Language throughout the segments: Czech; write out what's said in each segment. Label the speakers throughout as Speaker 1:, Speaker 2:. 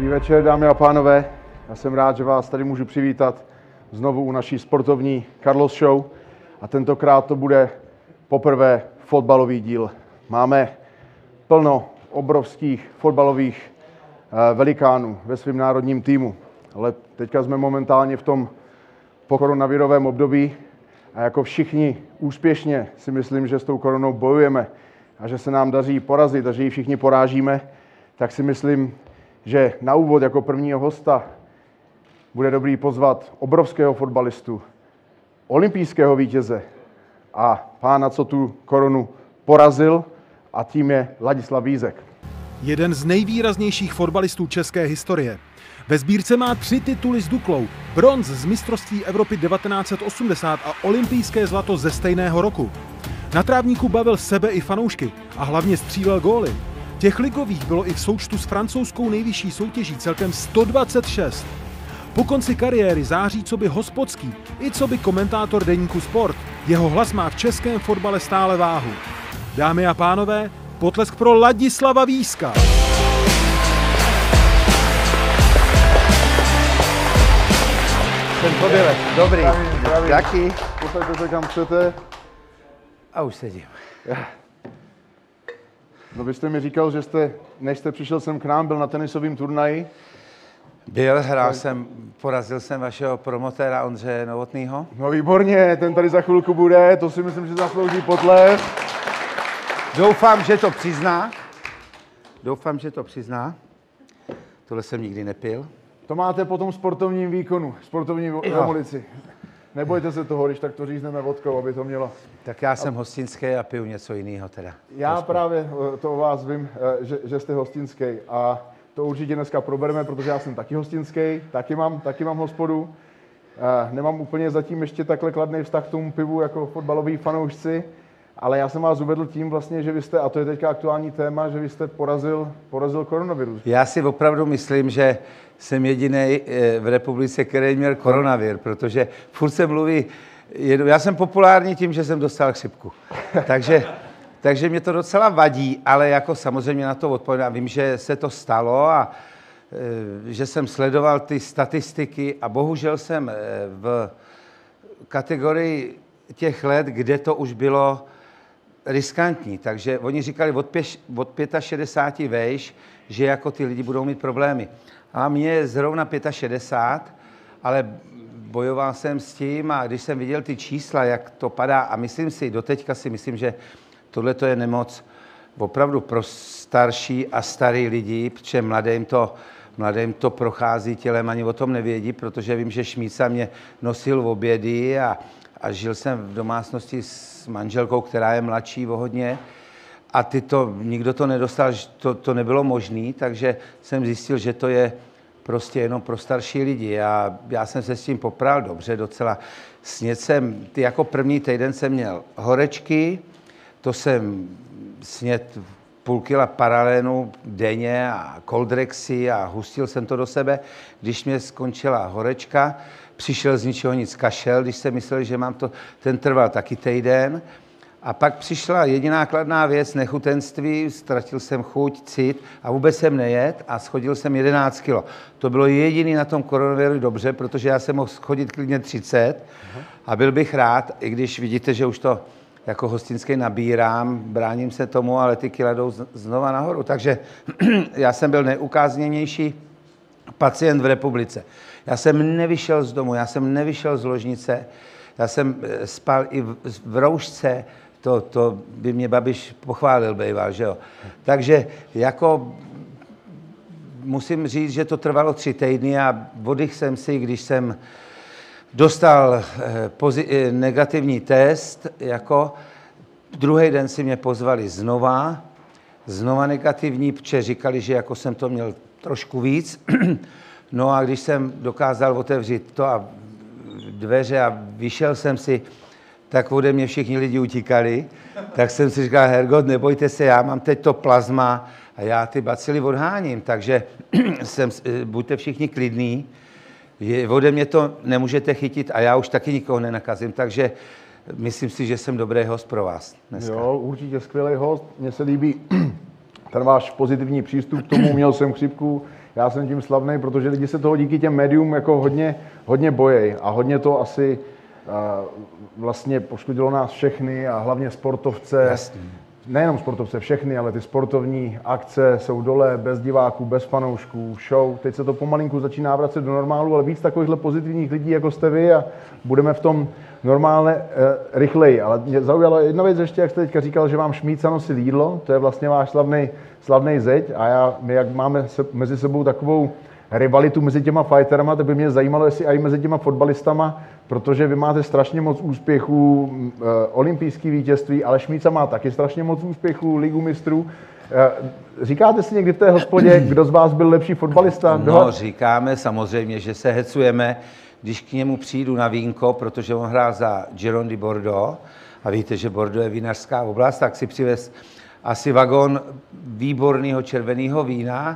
Speaker 1: večer, dámy a pánové. Já jsem rád, že vás tady můžu přivítat znovu u naší sportovní Carlos Show. A tentokrát to bude poprvé fotbalový díl. Máme plno obrovských fotbalových velikánů ve svém národním týmu. Ale teďka jsme momentálně v tom pokoronavirovém období a jako všichni úspěšně si myslím, že s tou koronou bojujeme a že se nám daří porazit a že ji všichni porážíme, tak si myslím, že na úvod jako prvního hosta bude dobrý pozvat obrovského fotbalistu, olympijského vítěze a pána, co tu koronu porazil, a tím je Ladislav Vízek.
Speaker 2: Jeden z nejvýraznějších fotbalistů české historie. Ve sbírce má 3 tituly s Duklou, bronz z mistrovství Evropy 1980 a olympijské zlato ze stejného roku. Na trávníku bavil sebe i fanoušky a hlavně střílel góly. Těch ligových bylo i v součtu s francouzskou nejvyšší soutěží celkem 126. Po konci kariéry září coby hospodský i coby komentátor deníku Sport. Jeho hlas má v českém fotbale stále váhu. Dámy a pánové, potlesk pro Ladislava Vízka.
Speaker 3: Ten pobělek, dobrý. Taky.
Speaker 1: Posaďte se kam chcete.
Speaker 3: A už sedím.
Speaker 1: No vy jste mi říkal, že než jste přišel sem k nám, byl na tenisovém turnaji.
Speaker 3: Porazil jsem vašeho promotéra Ondřeje Novotnýho.
Speaker 1: No výborně, ten tady za chvilku bude, to si myslím, že zaslouží potlesk.
Speaker 3: Doufám, že to přizná. Tohle jsem nikdy nepil.
Speaker 1: To máte po tom sportovním výkonu, sportovní demolici. Nebojte se toho, když tak to řízneme vodkou, aby to mělo.
Speaker 3: Tak já jsem hostinský a piju něco jiného teda.
Speaker 1: Já právě to o vás vím, že jste hostinský a to určitě dneska probereme, protože já jsem taky hostinský, taky mám hospodu. Nemám úplně zatím ještě takhle kladný vztah k tomu pivu jako fotbaloví fanoušci, ale já jsem vás uvedl tím vlastně, že vy jste, a to je teďka aktuální téma, že vy jste porazil koronavirus.
Speaker 3: Já si opravdu myslím, že jsem jediný v republice, který měl koronavir, protože furt se mluví, já jsem populární tím, že jsem dostal chřipku. Takže mě to docela vadí, ale jako samozřejmě na to odpovídám. Vím, že se to stalo a že jsem sledoval ty statistiky a bohužel jsem v kategorii těch let, kde to už bylo riskantní. Takže oni říkali od 65 vejš, že jako ty lidi budou mít problémy. A mě je zrovna 65, ale bojoval jsem s tím a když jsem viděl ty čísla, jak to padá, a doteďka si myslím, že tohle je nemoc opravdu pro starší a starý lidi, protože mladým to prochází tělem, ani o tom nevědí, protože vím, že Šmíca mě nosil v obědy a žil jsem v domácnosti s manželkou, která je mladší o hodně. A nikdo to nedostal, to nebylo možné, takže jsem zjistil, že to je prostě jenom pro starší lidi. A já jsem se s tím popral dobře docela. Jako první týden jsem měl horečky, to jsem snědl půl kila paralénu denně a koldrexy a hustil jsem to do sebe. Když mě skončila horečka, přišel z ničeho nic kašel, když jsem myslel, že mám to, ten trval taky týden. A pak přišla jediná kladná věc, nechutenství, ztratil jsem chuť, cit a vůbec jsem nejet a schodil jsem 11 kilo. To bylo jediný na tom koronaviru dobře, protože já jsem mohl schodit klidně 30 a byl bych rád, i když vidíte, že už to jako hostinský nabírám, bráním se tomu, ale ty kila jdou znova nahoru. Takže já jsem byl nejukázněnější pacient v republice. Já jsem nevyšel z domu, já jsem nevyšel z ložnice, já jsem spal i v roušce, to by mě Babiš pochválil, bejval, že jo. Takže jako musím říct, že to trvalo 3 týdny a oddych jsem si, když jsem dostal negativní test, jako druhý den si mě pozvali znova negativní, protože říkali, že jako jsem to měl trošku víc. No a když jsem dokázal otevřít to a dveře a vyšel jsem si, tak ode mě všichni lidi utíkali. Tak jsem si říkal, Hergot, nebojte se, já mám teď to plazma a já ty bacily odháním, takže buďte všichni klidní. Ode mě to nemůžete chytit a já už taky nikoho nenakazím, takže myslím si, že jsem dobrý host pro vás dneska.
Speaker 1: Jo, určitě skvělý host. Mně se líbí ten váš pozitivní přístup k tomu, měl jsem chřipku, já jsem tím slavný, protože lidi se toho díky těm médium jako hodně bojejí a hodně to asi vlastně poškodilo nás všechny a hlavně sportovce.
Speaker 3: Jasný.
Speaker 1: Nejenom sportovce, všechny, ale ty sportovní akce jsou dole, bez diváků, bez fanoušků, show. Teď se to pomalinku začíná vracet do normálu, ale víc takovýchhle pozitivních lidí, jako jste vy, a budeme v tom normálně rychleji. Ale mě zaujala jedna věc ještě, jak jste teďka říkal, že vám Šmídca nosil jídlo, to je vlastně váš slavný zeď, a my jak máme mezi sebou takovou rivalitu mezi těma fighterama, tak by mě zajímalo, jestli i mezi těma fotbalistama, protože vy máte strašně moc úspěchů, olympijský vítězství, ale Šmídca má taky strašně moc úspěchů, ligu mistrů. Říkáte si někdy v té hospodě, kdo z vás byl lepší fotbalista?
Speaker 3: No, říkáme samozřejmě, že se hecujeme, když k němu přijdu na vínko, protože on hrál za Giron de Bordeaux a víte, že Bordeaux je vinařská oblast, tak si přivez asi vagón výborného červeného vína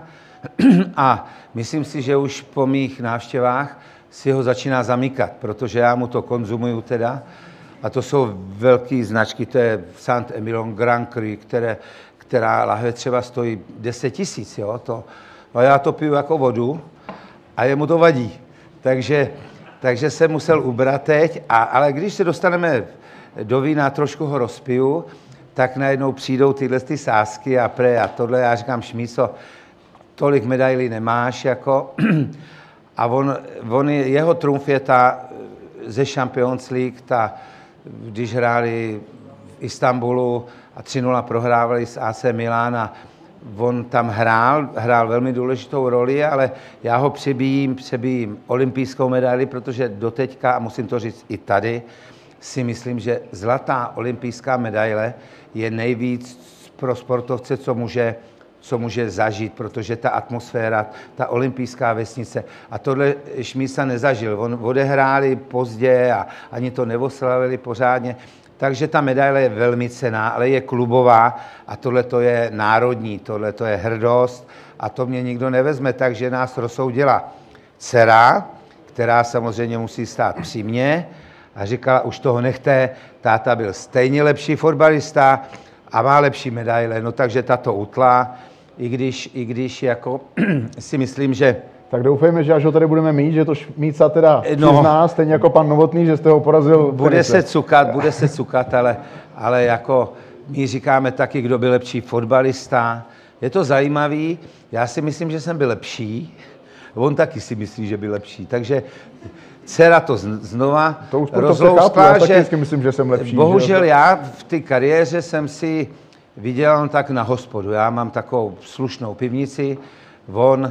Speaker 3: a myslím si, že už po mých návštěvách si ho začíná zamykat, protože já mu to konzumuju teda. A to jsou velké značky, to je Saint-Emilion Grand Cru, která lahve třeba stojí 10 000, jo, no já to piju jako vodu a jemu to vadí. Takže jsem musel ubrat teď, ale když se dostaneme do vína, trošku ho rozpiju, tak najednou přijdou tyhle sázky a tohle, já říkám, Šmíco, tolik medailí nemáš, jako, a jeho trumf je ta ze Champions League, když hráli v Istanbulu a 3-0 prohrávali s AC Milan a on tam hrál velmi důležitou roli, ale já ho přebíjím olympijskou medaili, protože doteďka, a musím to říct i tady, si myslím, že zlatá olympijská medaile je nejvíc pro sportovce, co může zažít, protože ta atmosféra, ta olympijská vesnice, a tohle Šmídca nezažil. On odehráli pozdě a ani to neoslavili pořádně, takže ta medaile je velmi cenná, ale je klubová a tohle to je národní, tohle to je hrdost a to mě nikdo nevezme, takže nás rozsoudila dcera, která samozřejmě musí stát při mně a říkala, už toho nechte, táta byl stejně lepší fotbalista a má lepší medaile, no takže tato utla, i když jako si myslím, že...
Speaker 1: Tak doufejme, že až ho tady budeme mít, že to Šmídca teda přizná, stejně jako pan Novotný, že jste ho porazil.
Speaker 3: Bude se cukat, ale jako my říkáme taky, kdo byl lepší fotbalista. Je to zajímavý, já si myslím, že jsem byl lepší, on taky si myslí, že byl lepší, takže dcera to znova rozlouskla, že
Speaker 1: myslím, že jsem lepší.
Speaker 3: Bohužel já v té kariéře jsem si vydělal tak na hospodu. Já mám takovou slušnou pivnici, on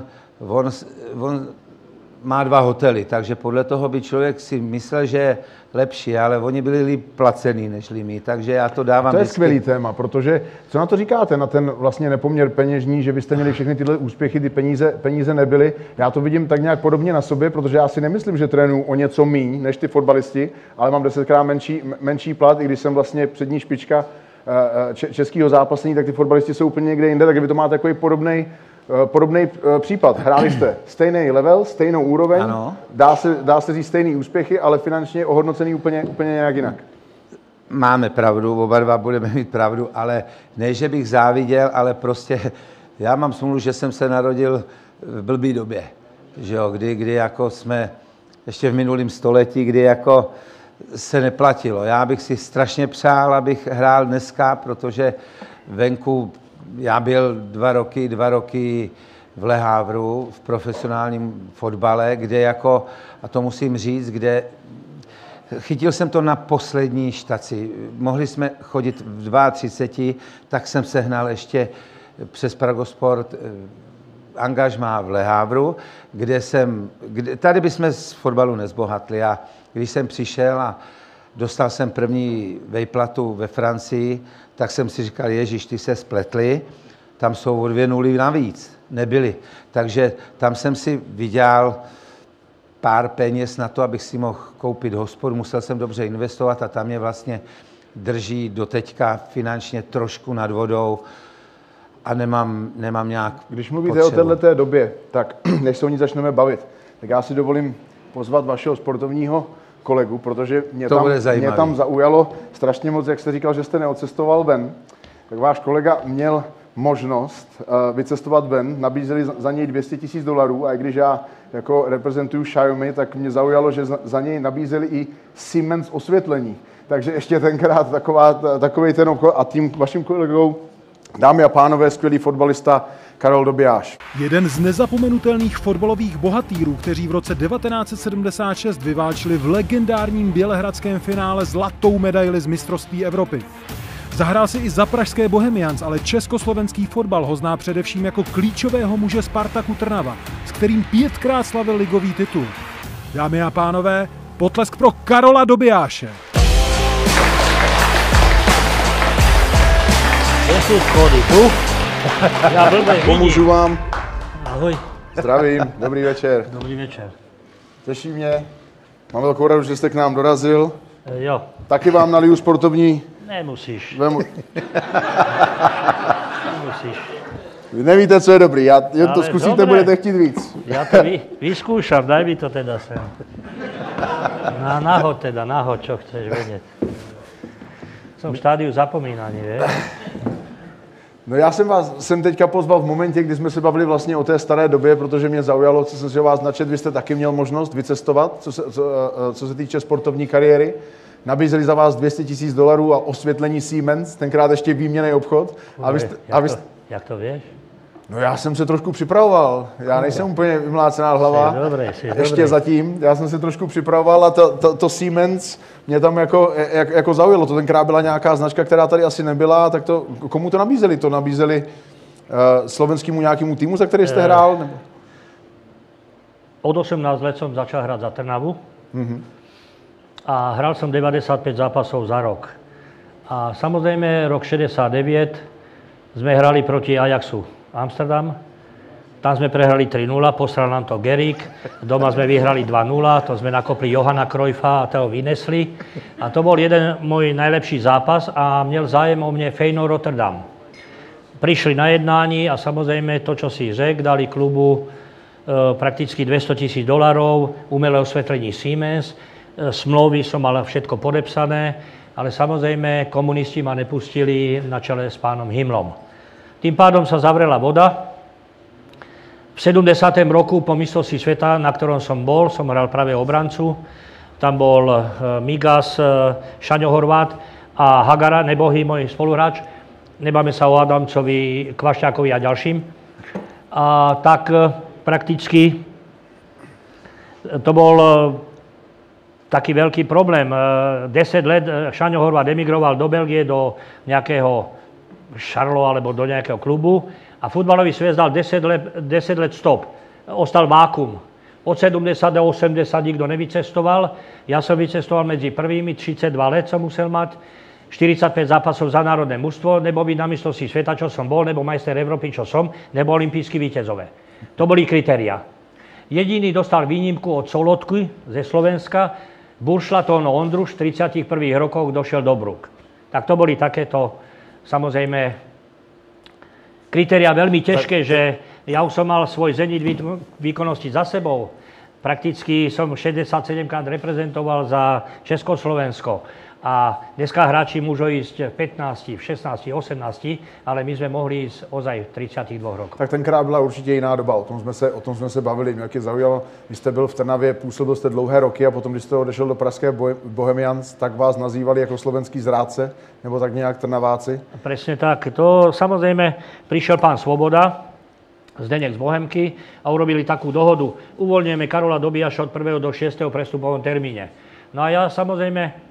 Speaker 3: má 2 hotely, takže podle toho by člověk si myslel, že je lepší, ale oni byli líp placený než my, takže já to dávám.
Speaker 1: To je skvělý téma, protože co na to říkáte, na ten vlastně nepoměr peněžní, že byste měli všechny tyhle úspěchy, ty peníze nebyly. Já to vidím tak nějak podobně na sobě, protože já si nemyslím, že trénuju o něco míň než ty fotbalisti, ale mám 10krát menší plat, i když jsem vlastně přední špička českého zápasení, tak ty fotbalisti jsou úplně někde jinde, tak vy to máte takový podobný případ. Hráli jste stejný level, stejnou úroveň,
Speaker 3: ano.
Speaker 1: Dá se říct stejný úspěchy, ale finančně ohodnocený úplně nějak jinak.
Speaker 3: Máme pravdu, oba dva budeme mít pravdu, ale ne, že bych záviděl, ale prostě já mám smůlu, že jsem se narodil v blbý době, že jo, kdy jako jsme ještě v minulém století, kdy jako se neplatilo. Já bych si strašně přál, abych hrál dneska, protože venku já byl 2 roky v Le Havru v profesionálním fotbale, kde jako, a to musím říct, kde chytil jsem to na poslední štaci. Mohli jsme chodit v 32, tak jsem sehnal ještě přes Pragosport angažmá v Le Havru, tady bychom z fotbalu nezbohatli. A když jsem přišel a dostal jsem první vejplatu ve Francii, tak jsem si říkal, ježiš, ty se spletli, tam jsou o 2 nuly navíc, nebyly. Takže tam jsem si vydělal pár peněz na to, abych si mohl koupit hospodu, musel jsem dobře investovat a tam mě vlastně drží doteďka finančně trošku nad vodou a nemám nějak
Speaker 1: Když mluvíte o této době, tak než se o ní začneme bavit, tak já si dovolím pozvat vašeho sportovního kolegu, protože mě tam zaujalo strašně moc, jak jste říkal, že jste neodcestoval ven, tak váš kolega měl možnost vycestovat ven, nabízeli za něj $200,000 a i když já jako reprezentuju Xiaomi, tak mě zaujalo, že za něj nabízeli i Siemens osvětlení. Takže ještě tenkrát takový ten obchod a tím vaším kolegou, dámy a pánové, skvělý fotbalista Karol Dobijáš.
Speaker 2: Jeden z nezapomenutelných fotbalových bohatýrů, kteří v roce 1976 vyválčili v legendárním bělehradském finále zlatou medaili z mistrovství Evropy. Zahrál si i za pražské Bohemians, ale československý fotbal ho zná především jako klíčového muže Spartaku Trnava, s kterým 5krát slavil ligový titul. Dámy a pánové, potlesk pro Karola Dobijáše.
Speaker 1: Pomůžu vám.
Speaker 4: Ahoj.
Speaker 1: Zdravím, dobrý večer.
Speaker 4: Dobrý večer.
Speaker 1: Těší mě. Mám velkou radost, že jste k nám dorazil.
Speaker 4: Jo.
Speaker 1: Taky vám naliju sportovní.
Speaker 4: Nemusíš.
Speaker 1: Nemusíš. Vy nevíte, co je dobrý. Jen to zkusíte,
Speaker 4: dobré.
Speaker 1: budete chtít víc.
Speaker 4: Ja to vyskúšam, daj mi to teda sem. Nahod, čo chceš vedieť. Som v štádiu zapomínaní, vieš?
Speaker 1: No já jsem vás sem teďka pozval v momentě, kdy jsme se bavili vlastně o té staré době, protože mě zaujalo, co jsem si o vás načet, vy jste taky měl možnost vycestovat, co se týče sportovní kariéry. Nabízeli za vás $200,000 a osvětlení Siemens, tenkrát ještě výměnný obchod.
Speaker 4: Jak to vieš?
Speaker 1: No já jsem se trošku připravoval, já nejsem úplně vymlácená hlava,
Speaker 4: Jsi
Speaker 1: ještě
Speaker 4: dobrý.
Speaker 1: zatím, já jsem se trošku připravoval a to Siemens mě tam jako zaujalo, to tenkrát byla nějaká značka, která tady asi nebyla, tak to, komu to nabízeli? To nabízeli slovenskému nějakému týmu, za který jste hrál? Nebo?
Speaker 4: Od 18 let som začal hrať za Trnavu a hral som 95 zápasov za rok. A samozrejme rok 69 sme hrali proti Ajaxu Amsterdam. Tam sme prehrali 3-0, posral nám to Gerík. Doma sme vyhrali 2-0, to sme nakopli Johana Cruyffa a toho vynesli. A to bol jeden môj najlepší zápas a měl zájem o mne Feyenoord Rotterdam. Prišli na jednání a samozrejme to, čo si řekl, dali klubu prakticky $200,000, umelé osvetlení Siemens, smlouvy som mal všetko podepsané, ale samozrejme komunisti ma nepustili na čele s pánom Himmlom. Tým pádom sa zavrela voda. V 70. roku po mistrovství sveta, na ktorom som bol, som hral práve obrancu. Tam bol Migas, Šaňo Horvát a Hagara, nebohý môj spoluhráč. Nebáme sa o Adamcovi, Kvašťákovi a ďalším. A tak prakticky to bol taký veľký problém. 10 let Šaňo Horvát emigroval do Belgie, do nejakého Charlo alebo do nejakého klubu a futbalový svet dal 10 let stop. Ostal vákum. Od 70 do 80 nikto nevycestoval. Ja som vycestoval medzi prvými, 32 let som musel mať, 45 zápasov za národné mužstvo, nebo byť na mistrovství sveta, čo som bol, nebo majster Európy, čo som, nebo olimpijský víťazové. To boli kritériá. Jediný dostal výnimku od Solotky ze Slovenska, Buršlatón Ondruš v 31. rokoch došiel do Bruk. Tak to boli takéto, samozrejme, kritériá veľmi ťažké, že ja už som mal svoj zenit výkonnosti za sebou. Prakticky som 67 krát reprezentoval za Československo. A dneska hráči môžu ísť v 15, v 16, 18, ale my sme mohli ísť ozaj v 32 rokoch.
Speaker 1: Tak tenkrát byla určitě jiná doba, o tom jsme se bavili. Mě taky zaujalo, když jste byl v Trnavě, působil jste dlouhé roky a potom, když jste odešel do pražské Bohemians, tak vás nazývali jako slovenský zrádce, nebo tak nějak Trnaváci?
Speaker 4: Presne tak. To samozrejme prišiel pán Svoboda, Zdeněk z Bohemky a urobili takú dohodu. Uvoľňujeme Karola Dobijáša od 1. do 6. prestupovom termíne. No a ja samozrejme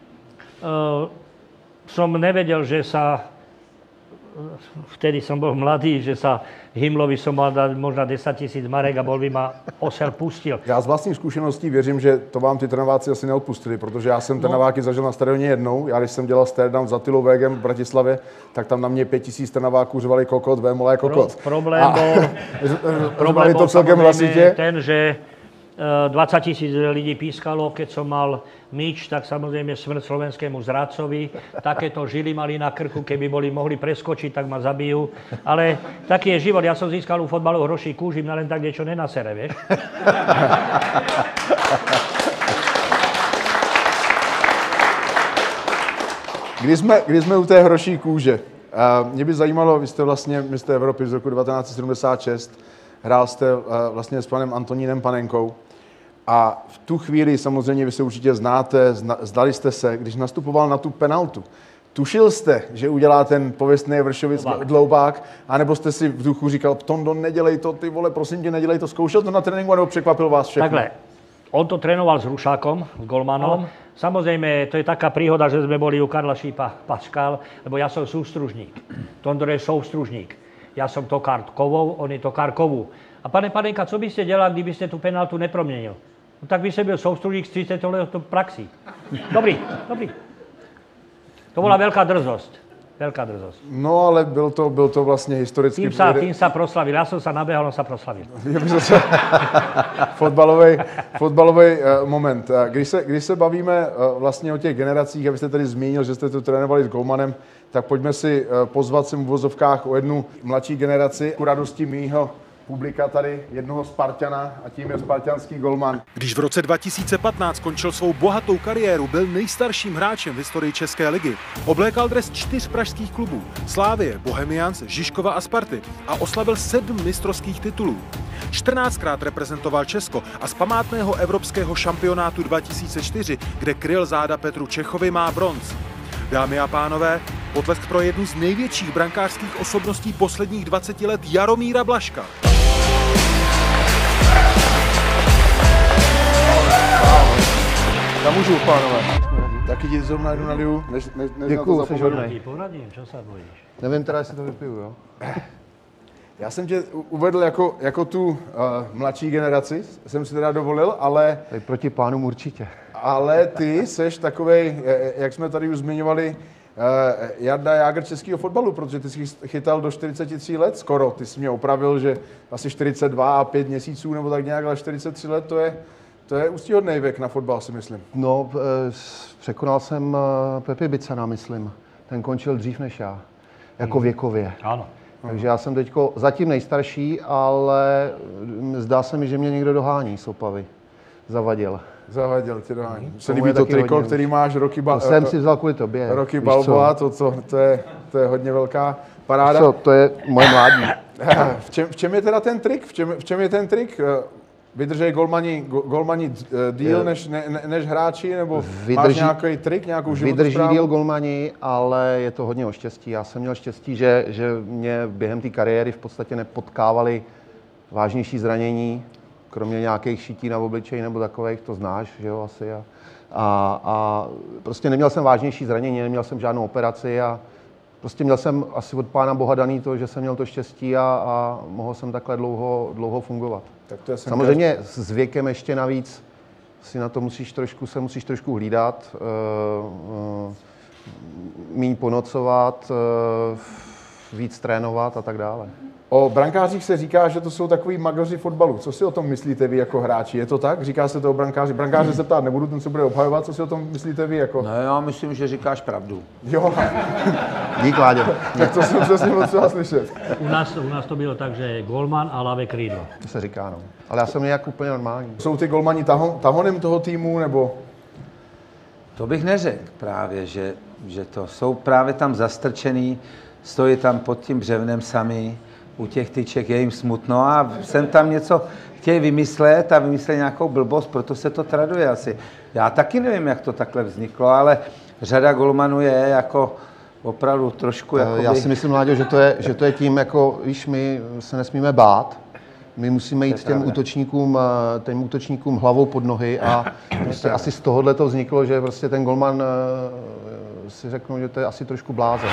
Speaker 4: som nevedel, že sa, vtedy som bol mladý, že sa Himmlovi som mal dať možná 10 000 marek a bol by ma Osel pustil.
Speaker 1: Já z vlastní zkušeností věřím, že to vám ty Trnaváci asi neodpustili, protože já jsem Trnaváky zažil na stadioně jednou. Já když jsem dělal stare-down za Attilou Végem v Bratislavě, tak tam na mě 5000 Trnaváků řvali kokot, vémolé kokot.
Speaker 4: Problém bol
Speaker 1: to celkem hlasitě.
Speaker 4: Ten, že 20 000 lidí pískalo, keď som mal míč, tak samozrejme smrť slovenskému zradcovi. Takéto žily mali na krku, keby mohli preskočiť, tak ma zabijú. Ale taký je život. Ja som získal u fotbalu hroší kúži, mňa len tak niečo nenasere, vieš?
Speaker 1: Když jsme u té hroší kůže, Mě by zajímalo, vy jste vlastně mistr Evropy z roku 1976, hrál jste vlastně s panem Antonínem Panenkou a v tu chvíli samozřejmě vy se určitě znáte, zdali jste se, když nastupoval na tu penaltu. Tušil jste, že udělá ten pověstný Vršovic dloubák, anebo jste si v duchu říkal, Tondo, nedělej to, ty vole, prosím tě, nedělej to, zkoušel to na tréninku, nebo překvapil vás všechno?
Speaker 4: Takhle, on to trénoval s Rušákom, s golmanom. Samozrejme, to je taká príhoda, že sme boli u Karla Šípa Paškal, lebo ja som sústružník. Tondor je soustružník. Ja som Tokár kovou, on je Tokár kovou. A pane Panenka, co byste dělal, kdybyste tu penaltu neproměnil? No tak by se byl soustružník z 30 let praxi. Dobrý. To bola veľká drzosť. Veľká drzosť.
Speaker 1: No, ale byl to vlastně historicky...
Speaker 4: Tým sa proslavil. Ja som sa nabehal, on sa proslavil.
Speaker 1: Fotbalový moment. Když se bavíme vlastně o těch generacích, abyste tady zmínil, že jste tu trénovali s golmanem, tak pojďme si pozvat sem v uvozovkách o jednu mladší generaci. Ku radosti mýho publika tady jednoho Spartana a tím je spartanský golman.
Speaker 2: Když v roce 2015 skončil svou bohatou kariéru, byl nejstarším hráčem v historii České ligy. Oblékal dres 4 pražských klubů, Slávie, Bohemians, Žižkova a Sparty a oslavil 7 mistrovských titulů. 14krát reprezentoval Česko a z památného evropského šampionátu 2004, kde kryl záda Petru Čechovi, má bronz. Dámy a pánové, potlesk pro jednu z největších brankářských osobností posledních 20 let Jaromíra Blažka.
Speaker 1: Já můžu, pánové. Taky ti zrovna jdu na liu, než
Speaker 5: děkuju, jsi hodnej.
Speaker 4: Poradím, čo sa bojíš?
Speaker 5: Nevím teda, jestli to vypiju, jo?
Speaker 1: Já jsem tě uvedl jako tu mladší generaci, jsem si teda dovolil, ale...
Speaker 5: Tady proti pánům určitě.
Speaker 1: Ale ty seš takovej, jak jsme tady už zmiňovali, Jarda Jágr českého fotbalu, protože ty jsi chytal do 43 let skoro. Ty jsi mě opravil, že asi 42 a 5 měsíců nebo tak nějak, ale 43 let to je úctyhodný věk na fotbal, si myslím.
Speaker 5: No, překonal jsem Pepi Bicana, myslím. Ten končil dřív než já, jako věkově.
Speaker 4: Ano.
Speaker 5: Takže já jsem teďko zatím nejstarší, ale zdá se mi, že mě někdo dohání z Opavy. Zavadil
Speaker 1: tě dohání. Se líbí to triko, který máš roky
Speaker 5: to jsem si vzal kvůli tobě.
Speaker 1: Roky Balboa, to je hodně velká paráda.
Speaker 5: Co, to je moje mládí.
Speaker 1: V čem je teda ten trik? V čem je ten trik? Vydržej golmani díl než hráči, nebo máš nějaký trik, nějakou životosprávu?
Speaker 5: Vydrží díl golmani, ale je to hodně o štěstí. Já jsem měl štěstí, že mě během té kariéry v podstatě nepotkávaly vážnější zranění, kromě nějakých šití na obličeji nebo takových, to znáš, že jo, asi. A prostě neměl jsem vážnější zranění, neměl jsem žádnou operaci a prostě měl jsem asi od Pána Boha daný to, že jsem měl to štěstí a mohl jsem takhle dlouho fungovat.
Speaker 1: Tak to je
Speaker 5: samozřejmě s věkem ještě navíc si na to musíš trošku hlídat, míň ponocovat, víc trénovat a tak dále.
Speaker 1: O brankářích se říká, že to jsou takový magoři fotbalu. Co si o tom myslíte vy jako hráči? Je to tak? Říká se to o brankáři. Brankáře se ptát nebudu, ten se bude obhajovat. Co si o tom myslíte vy jako?
Speaker 3: No, já myslím, že říkáš pravdu.
Speaker 1: Jo.
Speaker 5: Dík, Láďo.
Speaker 1: Tak to jsem přesně potřeba slyšet.
Speaker 4: U nás to bylo tak, že je golman a ľavé krídlo.
Speaker 5: To se říká, no. Ale já jsem nějak úplně normální.
Speaker 1: Jsou ty golmani tahonem toho týmu, nebo?
Speaker 3: To bych neřekl právě, že to jsou právě tam zastrčený, stojí tam pod tím břevnem sami, u těch tyček je jim smutno a sem tam něco chtějí vymyslet a vymyslet nějakou blbost, proto se to traduje asi. Já taky nevím, jak to takhle vzniklo, ale řada golmanů je jako opravdu trošku jakoby...
Speaker 5: Já si myslím, Láďo, že to je tím, jako, víš, my se nesmíme bát. My musíme jít těm útočníkům hlavou pod nohy a prostě asi z tohohle to vzniklo, že prostě ten golman si řeknou, že to je asi trošku blázen.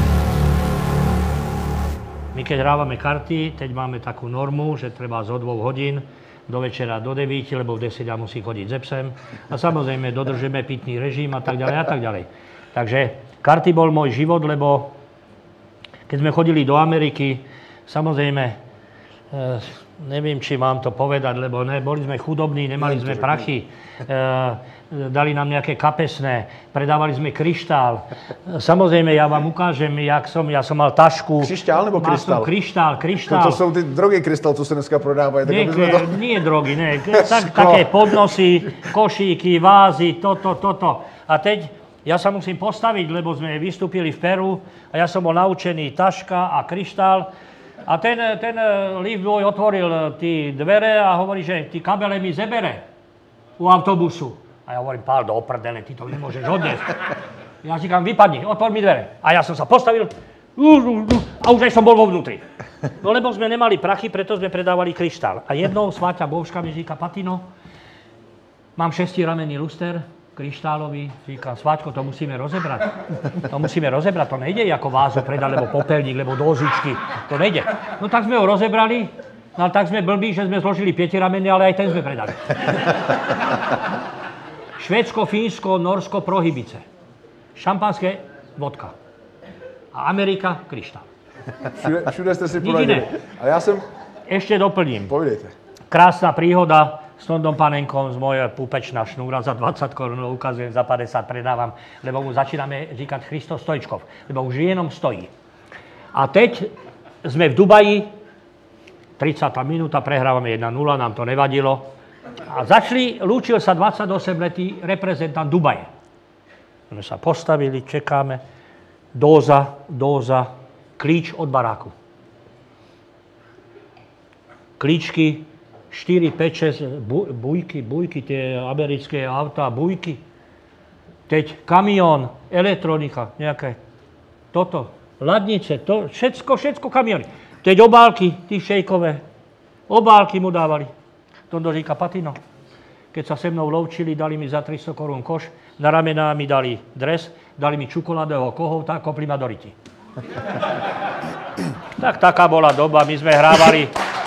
Speaker 4: My keď hrávame karty, teď máme takú normu, že treba zo 2 hodín do večera do 9, lebo v 10 musí chodiť ze psem. A samozrejme dodržíme pitný režim a tak ďalej a tak ďalej. Takže karty bol môj život, lebo keď sme chodili do Ameriky, samozrejme, neviem, či mám to povedať, lebo boli sme chudobní, nemali sme prachy, dali nám nejaké kapesné, predávali sme kryštál. Samozrejme, ja vám ukážem, ja som mal tašku.
Speaker 1: Kryštál nebo krystál?
Speaker 4: Kryštál.
Speaker 1: To jsou ty drogy krystal, co se dneska prodávají.
Speaker 4: Nie drogy, ne. Také podnosy, košíky, vázy, toto. A teď Ja sa musím postaviť, lebo sme vystúpili v Peru a ja som bol naučený taška a kryštál. A ten lift boy otvoril tí dvere a hovorí, že tí kabele mi zebere u autobusu. A ja hovorím, pál, do oprdele, ty to nemôžeš odniesť. Ja říkám, vypadni, otvor mi dvere. A ja som sa postavil a už aj som bol vo vnútri. No lebo sme nemali prachy, preto sme predávali kryštál. A jednou Sváťa Bouška mi říká, Patino, mám 6-ramenný luster, kryštálový, říkám, Sváťko, to musíme rozebrať. To musíme rozebrať, to nejde ako vázu predať, lebo popelník, lebo dozičky, to nejde. No tak sme ho rozebrali, no ale tak sme blbí, že sme zložili 5-ramenný, ale aj ten sme predali. Švédsko, Fínsko, Norsko, prohybice. Šampanské, vodka. A Amerika, kryštál.
Speaker 1: Všude ste si poradili. A ja som...
Speaker 4: Ešte doplním.
Speaker 1: Povidejte.
Speaker 4: Krásna príhoda s Tondom Panenkom z moje púpečná šnúra za 20 korun, ukazujem, za 50 predávam, lebo mu začíname říkať Christo Stojčkov, lebo už jenom stojí. A teď sme v Dubaji, 30. minúta, prehrávame 1-0, nám to nevadilo. A lúčil sa 28-letý reprezentant Dubaje. My sa postavili, čekáme, dóza, klíč od baráku. Klíčky, 4, 5, 6 bujky, tie americké autá, bujky. Teď kamión, elektronika, nejaké toto, ladnice, to, všetko kamiony. Teď obálky, tí šejkové, obálky mu dávali. Tondo říká, Patino, keď sa se mnou loučili, dali mi za 300 korún koš, na ramená mi dali dres, dali mi čokoládového kohouta, kopli ma do ryti. Tak taká bola doba, my sme hrávali.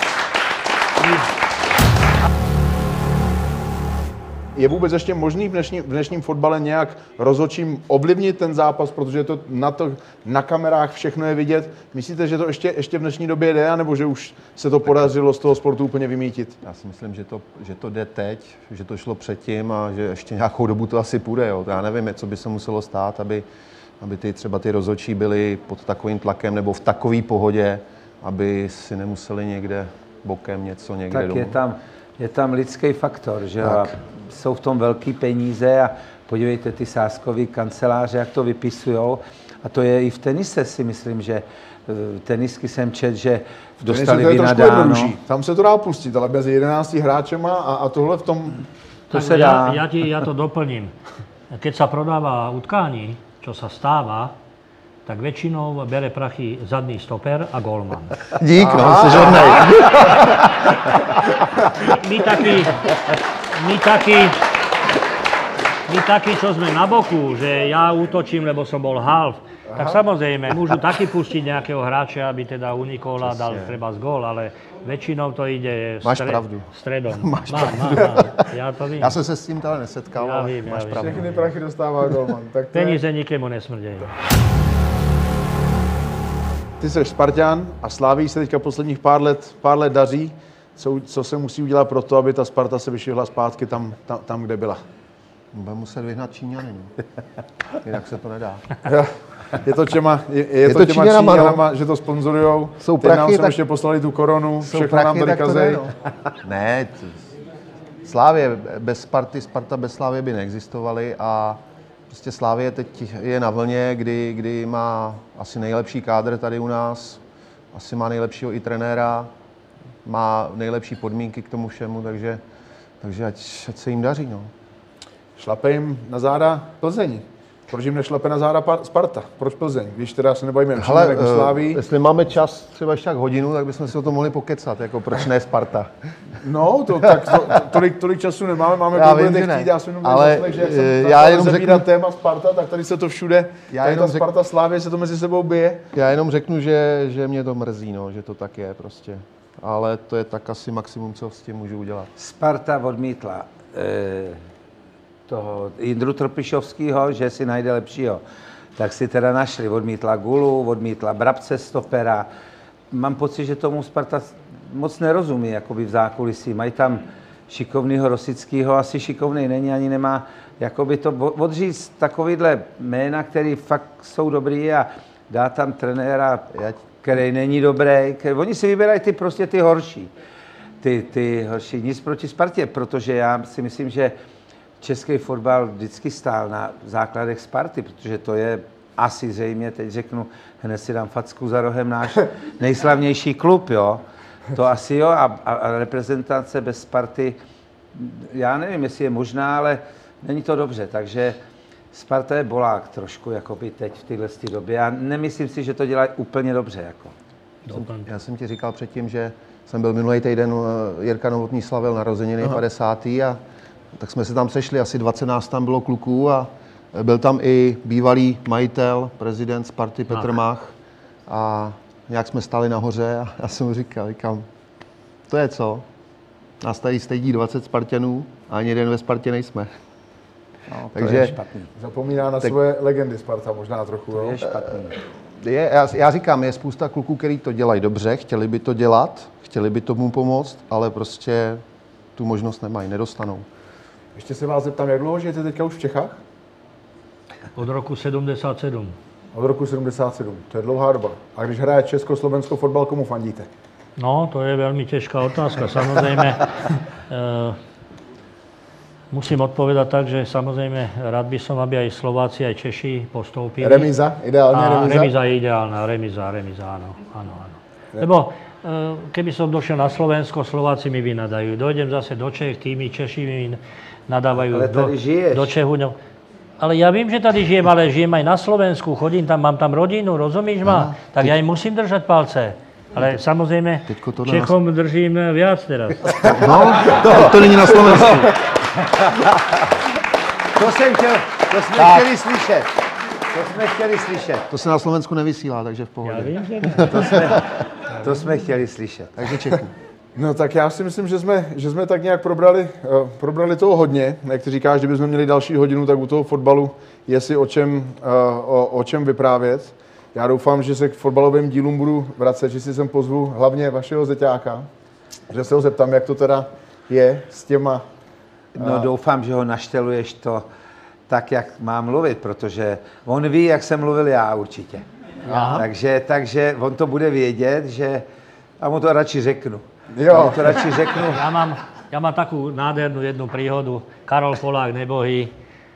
Speaker 1: Je vůbec ještě možný v dnešním fotbale nějak rozhodčím ovlivnit ten zápas, protože to na kamerách všechno je vidět. Myslíte, že to ještě v dnešní době jde, nebo že už se to podařilo z toho sportu úplně vymýtit?
Speaker 5: Já si myslím, že to jde teď, že to šlo předtím a že ještě nějakou dobu to asi půjde. Jo. Já nevím, co by se muselo stát, aby třeba ty rozhodčí byli pod takovým tlakem nebo v takové pohodě, aby si nemuseli někde bokem něco někde
Speaker 3: tak
Speaker 5: domů.
Speaker 3: Je tam lidský faktor, že jsou v tom velký peníze a podívejte ty sázkový kanceláře, jak to vypisujou. A to je i v tenise, si myslím, že tenisky jsem čet, že dostali vynadáno.
Speaker 1: Tam se to dá pustit, ale bez 11 hráčema a tohle v tom...
Speaker 3: To se dá.
Speaker 4: Ja to doplním. Keď sa prodáva utkání, čo sa stáva, tak väčšinou bere prachy zadný stoper a gólman.
Speaker 5: Dík, no, jsi žodnej.
Speaker 4: My takí, čo sme na boku, že ja útočím, lebo som bol half, tak samozrejme, môžu taky pustiť nejakého hráča, aby teda unikol a dal treba z gól, ale väčšinou to ide stredom.
Speaker 5: Máš pravdu.
Speaker 4: Ja to vím.
Speaker 5: Já jsem se s tím teda nesetkal, ale máš pravdu.
Speaker 1: Všechny prachy dostává golman.
Speaker 4: Peníze nikému nesmrdějí.
Speaker 1: Ty jsi Spartan a Slavii se teďka posledních pár let daří. Co se musí udělat pro to, aby ta Sparta se vyšvihla zpátky tam, kde byla?
Speaker 5: Bude muset vyhnat Číňany, no. Jinak se to nedá.
Speaker 1: Je to těma Číňanama, že to sponzorujou.
Speaker 5: Jsou
Speaker 1: teď nám
Speaker 5: prachy,
Speaker 1: ještě poslali tu korunu, všechno nám tady kazej.
Speaker 5: Ne, Slávie bez Sparty, Sparta bez Slávie by neexistovaly a prostě Slávie teď je na vlně, kdy má asi nejlepší kádr tady u nás, asi má nejlepšího i trenéra, má nejlepší podmínky k tomu všemu, takže ať se jim daří. No.
Speaker 1: Šlape jim na záda Plzeň. Proč jim nešlape na záda Sparta? Proč Plzeň? Když teda se nebavíme o Slávii.
Speaker 5: Jestli máme čas třeba ještě tak hodinu, tak bychom si o tom mohli pokecat, jako proč ne Sparta.
Speaker 1: No, tolik času nemáme, máme budete chtít, já jsem jenom zaslech, že
Speaker 5: já jenom řeknu
Speaker 1: téma Sparta, tak tady se to všude, tady ta Sparta Slávie se to mezi sebou bije.
Speaker 5: Já jenom řeknu, že mě to mrzí, no, že to tak je prostě. Ale to je tak asi maximum, co s tím můžu udělat.
Speaker 3: Sparta odmítla toho Jindru Trpišovského, že si najde lepšího. Tak si teda našli. Odmítla Gulu, odmítla Brabce stopera. Mám pocit, že tomu Sparta moc nerozumí jakoby v zákulisí. Mají tam šikovného Rosického, asi šikovnej není, ani nemá jakoby to odříct takovýhle jména, který fakt jsou dobrý a dá tam trenéra, který není dobrý. Oni si vybírají ty horší. Ty horší. Nic proti Spartě, protože já si myslím, že český fotbal vždycky stál na základech Sparty, protože to je asi zřejmě, teď řeknu, hned si dám facku za rohem, náš nejslavnější klub, jo. To asi jo, a reprezentace bez Sparty, já nevím, jestli je možná, ale není to dobře, takže Sparta je bolák trošku, jakoby teď v téhle době. A nemyslím si, že to dělají úplně dobře, jako.
Speaker 5: Já jsem ti říkal předtím, že jsem byl minulý týden, Jirka Novotný slavil narozeniny 50. a tak jsme se tam sešli, asi 20 nás tam bylo kluků a byl tam i bývalý majitel, prezident Sparty Petr Mach a nějak jsme stáli nahoře a já jsem mu říkal, to je co? Nás tady stejdí 20 Spartanů a ani jeden ve Spartě nejsme.
Speaker 3: No,
Speaker 5: takže
Speaker 3: je špatný.
Speaker 1: Zapomíná na svoje legendy Sparta možná trochu.
Speaker 3: To je špatný.
Speaker 5: Já říkám, je spousta kluků, kteří to dělají dobře, chtěli by to dělat, chtěli by tomu pomoct, ale prostě tu možnost nemají, nedostanou.
Speaker 1: Ještě se vás zeptám, jak dlouho žijete teďka už v Čechách?
Speaker 4: Od roku 77.
Speaker 1: Od roku 77, to je dlouhá doba. A když hraje Československo fotbal, komu fandíte?
Speaker 4: No, to je veľmi ťažká otázka. Samozrejme, musím odpovedať tak, že samozrejme rád by som, aby aj Slováci, aj Češi postoupili.
Speaker 1: Remíza? Ideálne remíza?
Speaker 4: Remíza je ideálna, remíza, áno. Lebo keby som došiel na Slovensko, Slováci mi vynadajú. Dojdem zase do Čech, tými Češi mi nadávajú
Speaker 3: ale tady žiješ.
Speaker 4: Do Čechu. Ale ja vím, že tady žijem, ale žijem aj na Slovensku, chodím tam, mám tam rodinu, rozumíš ma? Tak ja im musím držať palce. Ale samozrejme, Čechom držím viac teraz.
Speaker 5: No, to není na Slovensku.
Speaker 3: To jsme chtěli slyšet.
Speaker 5: To se na Slovensku nevysílá, takže v pohodě.
Speaker 4: Ja vím, že
Speaker 3: To jsme chtěli slyšet.
Speaker 5: Takže Čechu.
Speaker 1: No tak já si myslím, že jsme tak nějak probrali toho hodně. Jak ty říkáš, kdybychom měli další hodinu, tak u toho fotbalu je si o čem vyprávět. Já doufám, že se k fotbalovým dílům budu vracet, že si sem pozvu hlavně vašeho zeťáka, že se ho zeptám, jak to teda je s těma...
Speaker 3: No doufám, že ho našteluješ to tak, jak mám mluvit, protože on ví, jak jsem mluvil já určitě. Takže on to bude vědět, že... A mu to radši řeknu.
Speaker 1: Jo.
Speaker 4: Ja mám takú nádhernú jednu príhodu. Karol Polák, nebohý,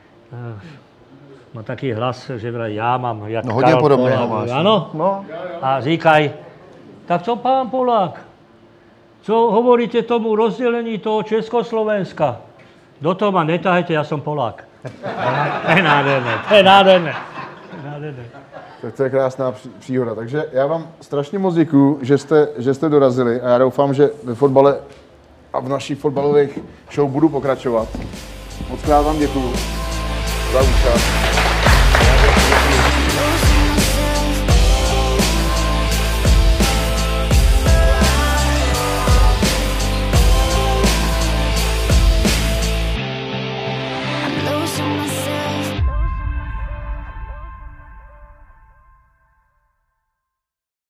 Speaker 4: má taký hlas, že vraj ja mám, jak
Speaker 5: No hodně
Speaker 4: Karol
Speaker 5: podobného
Speaker 4: Polák.
Speaker 5: máš.
Speaker 4: Áno?
Speaker 5: No.
Speaker 4: A říkaj, tak co pán Polák? Co hovoríte tomu rozdelení toho Československa? Do toho ma netahajte, ja som Polák. To je nádherné.
Speaker 1: Tak to je krásná příhoda. Takže já vám strašně moc děkuju, že jste dorazili a já doufám, že ve fotbale a v našich fotbalových show budu pokračovat. Moc krát vám děkuju za účast.